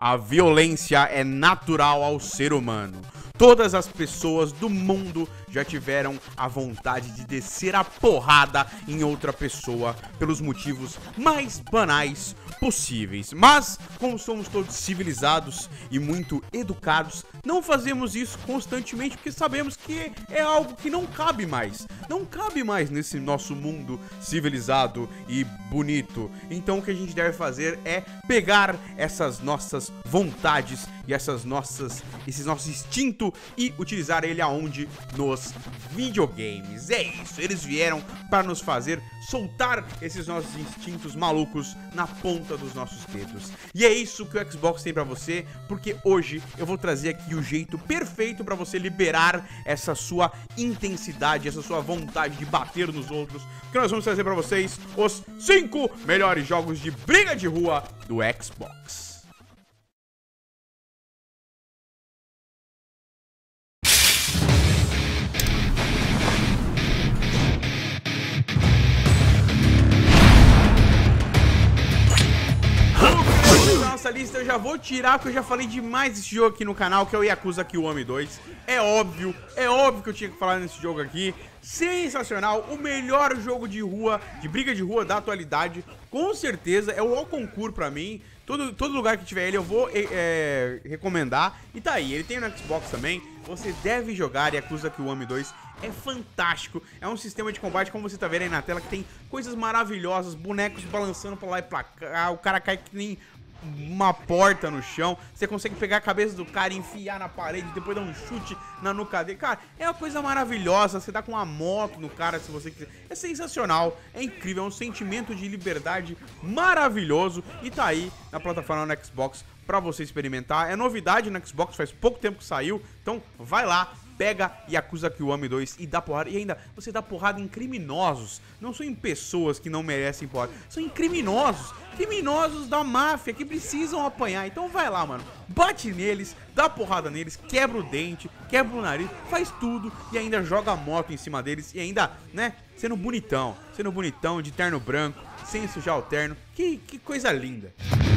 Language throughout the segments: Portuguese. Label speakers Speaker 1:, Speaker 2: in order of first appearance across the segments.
Speaker 1: A violência é natural ao ser humano. Todas as pessoas do mundo já tiveram a vontade de descer a porrada em outra pessoa pelos motivos mais banais possíveis. Mas, como somos todos civilizados e muito educados, não fazemos isso constantemente porque sabemos que é algo que não cabe mais. Não cabe mais nesse nosso mundo civilizado e bonito. Então o que a gente deve fazer é pegar essas nossas vontades e esse nosso instinto e utilizar ele aonde? Nos videogames. É isso, eles vieram para nos fazer soltar esses nossos instintos malucos na ponta dos nossos dedos. E é isso que o Xbox tem pra você, porque hoje eu vou trazer aqui o jeito perfeito pra você liberar essa sua intensidade, essa sua vontade de bater nos outros, que nós vamos trazer pra vocês os 5 melhores jogos de briga de rua do Xbox. Nossa lista eu já vou tirar, porque eu já falei demais desse jogo aqui no canal, que é o Yakuza Kiwami 2. É óbvio que eu tinha que falar nesse jogo aqui. Sensacional, o melhor jogo de rua, de briga de rua da atualidade. Com certeza, é o all concurso pra mim. Todo lugar que tiver ele eu vou recomendar. E tá aí, ele tem no Xbox também. Você deve jogar Yakuza Kiwami 2. É fantástico, é um sistema de combate, como você tá vendo aí na tela, que tem coisas maravilhosas, bonecos balançando pra lá e pra cá, o cara cai que nem uma porta no chão, você consegue pegar a cabeça do cara e enfiar na parede, depois dar um chute na nuca dele. Cara, é uma coisa maravilhosa, você dá com uma moto no cara se você quiser. É sensacional, é incrível, é um sentimento de liberdade maravilhoso e tá aí na plataforma no Xbox pra você experimentar. É novidade no Xbox, faz pouco tempo que saiu, então vai lá. Pega Yakuza Kiwami 2 e dá porrada. E ainda, você dá porrada em criminosos. Não são em pessoas que não merecem porrada. São em criminosos. Criminosos da máfia que precisam apanhar. Então vai lá, mano. Bate neles, dá porrada neles, quebra o dente, quebra o nariz, faz tudo e ainda joga a moto em cima deles. E ainda, né, sendo bonitão, de terno branco, sem sujar o terno. Que coisa linda.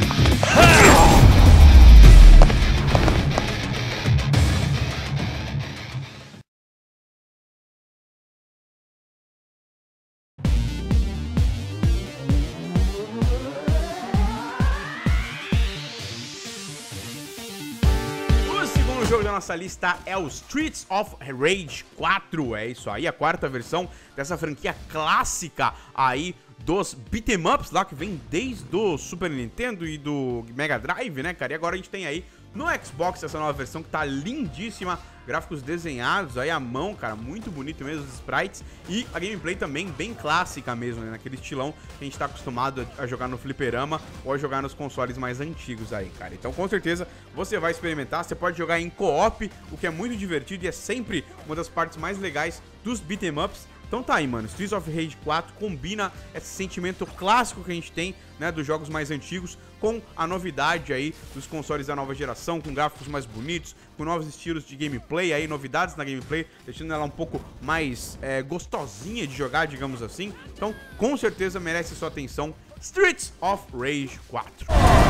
Speaker 1: O jogo da nossa lista é o Streets of Rage 4, é isso aí, a quarta versão dessa franquia clássica aí dos beat'em ups lá, que vem desde o Super Nintendo e do Mega Drive, né, cara? E agora a gente tem aí no Xbox essa nova versão que tá lindíssima, gráficos desenhados aí à mão, cara, muito bonito mesmo os sprites e a gameplay também bem clássica mesmo, né, naquele estilão que a gente tá acostumado a jogar no fliperama ou a jogar nos consoles mais antigos aí, cara. Então com certeza você vai experimentar, você pode jogar em co-op, o que é muito divertido e é sempre uma das partes mais legais dos beat'em ups. Então tá aí, mano, Streets of Rage 4 combina esse sentimento clássico que a gente tem, né, dos jogos mais antigos, com a novidade aí dos consoles da nova geração, com gráficos mais bonitos, com novos estilos de gameplay aí, novidades na gameplay, deixando ela um pouco mais gostosinha de jogar, digamos assim. Então, com certeza merece sua atenção, Streets of Rage 4.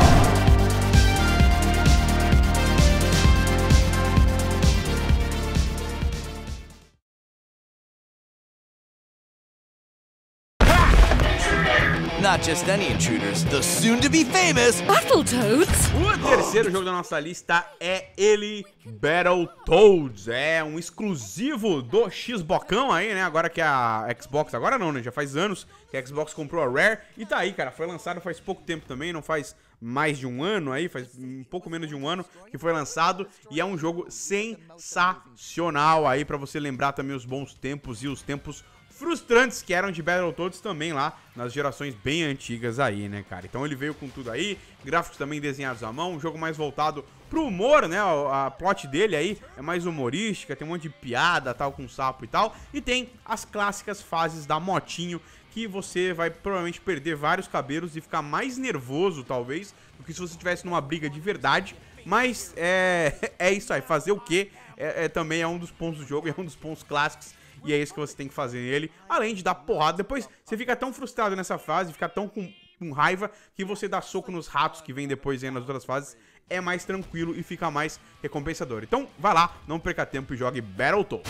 Speaker 2: Not just any intruders, the soon-to-be famous
Speaker 3: Battletoads.
Speaker 1: O terceiro jogo da nossa lista é ele, Battletoads. É um exclusivo do Xbocão aí, né? Agora que a Xbox... Agora não, né? Já faz anos que a Xbox comprou a Rare. E tá aí, cara. Foi lançado faz pouco tempo também. Não faz mais de um ano aí. Faz um pouco menos de um ano que foi lançado. E é um jogo sensacional aí pra você lembrar também os bons tempos e os tempos frustrantes que eram de Battletoads também lá nas gerações bem antigas aí, né, cara? Então ele veio com tudo aí, gráficos também desenhados à mão, um jogo mais voltado pro humor, né? A plot dele aí é mais humorística, tem um monte de piada, tal, com sapo e tal. E tem as clássicas fases da motinho, que você vai provavelmente perder vários cabelos e ficar mais nervoso, talvez, do que se você estivesse numa briga de verdade. Mas é isso aí, fazer o quê? Também é um dos pontos do jogo, é um dos pontos clássicos. E é isso que você tem que fazer nele, além de dar porrada. Depois você fica tão frustrado nessa fase, fica tão com raiva, que você dá soco nos ratos que vem depois aí nas outras fases. é mais tranquilo e fica mais recompensador. Então vai lá, não perca tempo e jogue Battletoads.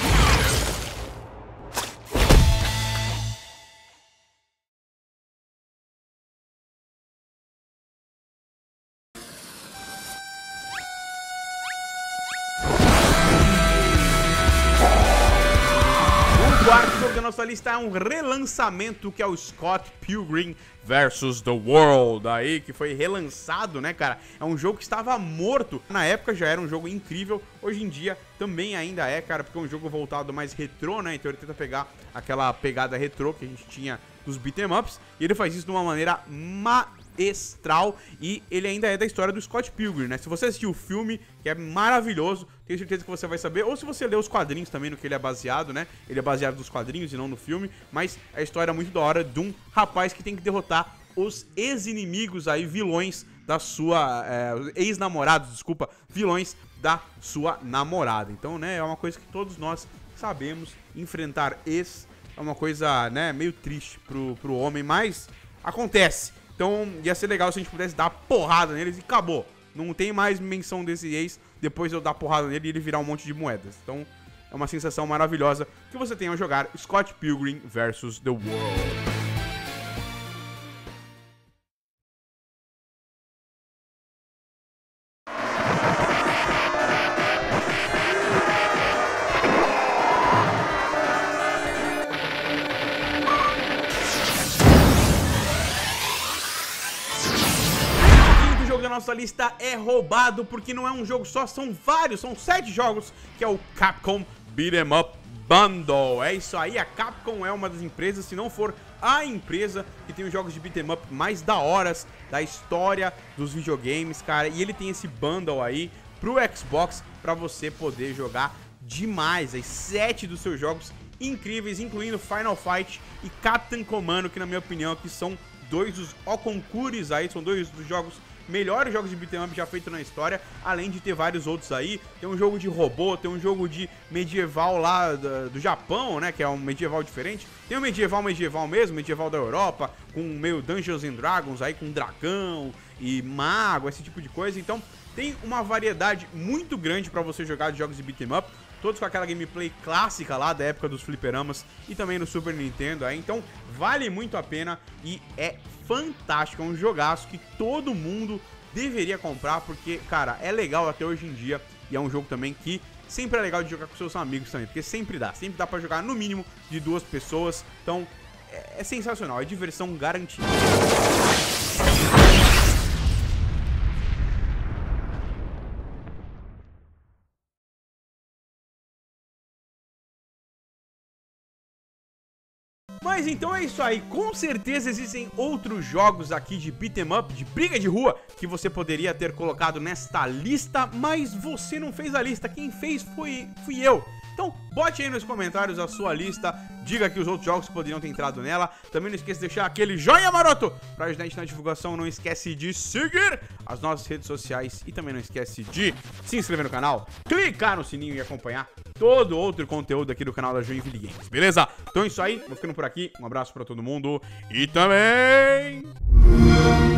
Speaker 1: O quarto jogo da nossa lista é um relançamento, que é o Scott Pilgrim vs. The World, aí, que foi relançado, né, cara? É um jogo que estava morto. Na época já era um jogo incrível, hoje em dia também ainda é, cara, porque é um jogo voltado mais retrô, né? Então ele tenta pegar aquela pegada retrô que a gente tinha dos beat'em ups, e ele faz isso de uma maneira magistral, e ele ainda é da história do Scott Pilgrim, né? Se você assistiu o filme, que é maravilhoso, tenho certeza que você vai saber, ou se você ler os quadrinhos também, no que ele é baseado, né? Ele é baseado nos quadrinhos e não no filme, mas a história é muito da hora de um rapaz que tem que derrotar os ex-inimigos aí, vilões da sua... ex-namorados, desculpa, vilões da sua namorada. Então, né, é uma coisa que todos nós sabemos, enfrentar ex é uma coisa, né, meio triste pro homem, mas acontece. Então ia ser legal se a gente pudesse dar porrada neles e acabou. Não tem mais menção desse ex depois de eu dar porrada nele e ele virar um monte de moedas. Então é uma sensação maravilhosa que você tem ao jogar Scott Pilgrim vs. The World. Da nossa lista é roubado, porque não é um jogo só, são vários, são 7 jogos, que é o Capcom Beat'em Up Bundle. É isso aí, a Capcom é uma das empresas, se não for a empresa que tem os jogos de beat'em up mais da horas da história dos videogames, cara, e ele tem esse bundle aí pro Xbox pra você poder jogar demais, aí 7 dos seus jogos incríveis, incluindo Final Fight e Captain Commando, que na minha opinião aqui são dois dos concursos aí, são dois dos jogos melhores jogos de beat'em up já feitos na história, além de ter vários outros aí. Tem um jogo de robô, tem um jogo de medieval lá do Japão, né, que é um medieval diferente. Tem um medieval mesmo, medieval da Europa, com meio Dungeons and Dragons aí, com dragão e mago, esse tipo de coisa. Então tem uma variedade muito grande pra você jogar de jogos de beat'em up, todos com aquela gameplay clássica lá da época dos fliperamas e também no Super Nintendo aí. Então vale muito a pena e é fantástico, é um jogaço que todo mundo deveria comprar, porque, cara, é legal até hoje em dia, e é um jogo também que sempre é legal de jogar com seus amigos também, porque sempre dá pra jogar no mínimo de 2 pessoas, então é sensacional, é diversão garantida. Mas então é isso aí, com certeza existem outros jogos aqui de beat'em up, de briga de rua, que você poderia ter colocado nesta lista, mas você não fez a lista, quem fez fui eu. Então bote aí nos comentários a sua lista, diga aqui os outros jogos que poderiam ter entrado nela. Também não esqueça de deixar aquele joinha maroto pra ajudar a gente na divulgação. Não esquece de seguir as nossas redes sociais e também não esquece de se inscrever no canal, clicar no sininho e acompanhar todo outro conteúdo aqui do canal da Joinville Games, beleza? Então é isso aí, vou ficando por aqui, um abraço pra todo mundo e também...